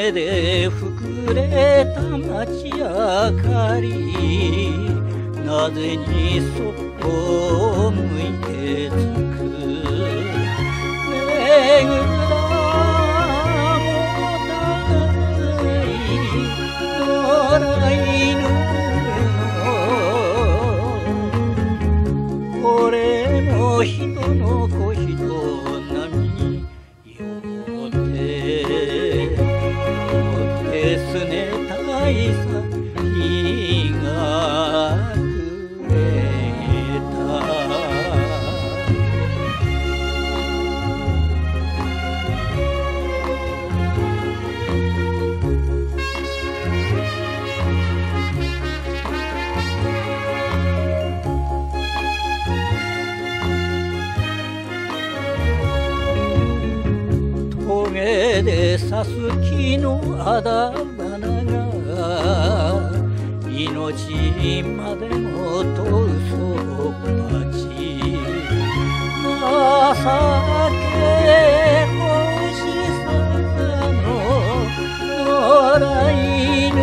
峠で膨れた街明かり、なぜにそっと向いてつく。ねぐらもたい野良犬の俺も人の子人並みによってすねたいさ日が暮れた。峠で刺す木のあだ花が命までもと嘘っぱち。情け欲しさの野良犬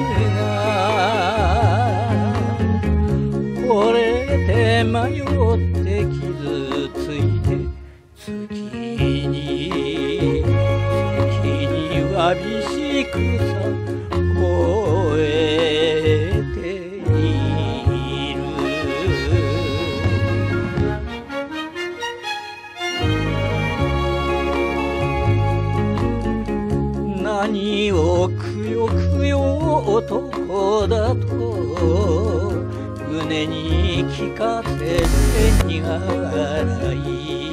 が惚れて迷って傷ついて月にわびしくさ吠えている。何をくよくよ男だと胸に聞かせて苦笑い。